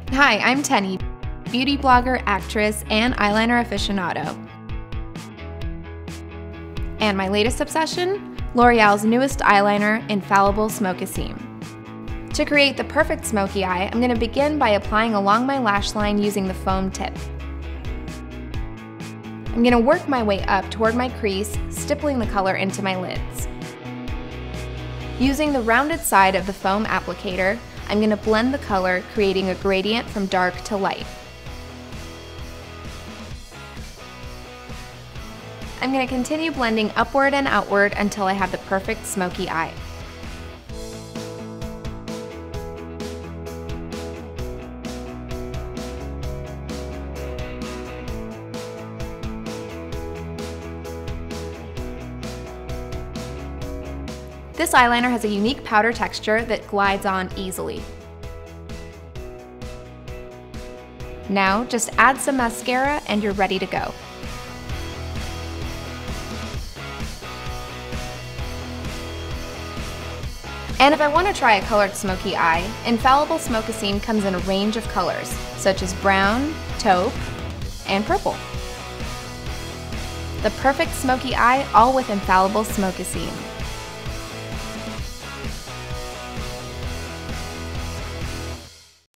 Hi, I'm Tenny, beauty blogger, actress, and eyeliner aficionado. And my latest obsession? L'Oreal's newest eyeliner, Infallible Smokissime. To create the perfect smoky eye, I'm going to begin by applying along my lash line using the foam tip. I'm going to work my way up toward my crease, stippling the color into my lids. Using the rounded side of the foam applicator, I'm going to blend the color, creating a gradient from dark to light. I'm going to continue blending upward and outward until I have the perfect smoky eye. This eyeliner has a unique powder texture that glides on easily. Now, just add some mascara and you're ready to go. And if I want to try a colored smoky eye, Infallible Smokissime comes in a range of colors, such as brown, taupe, and purple. The perfect smoky eye, all with Infallible Smokissime.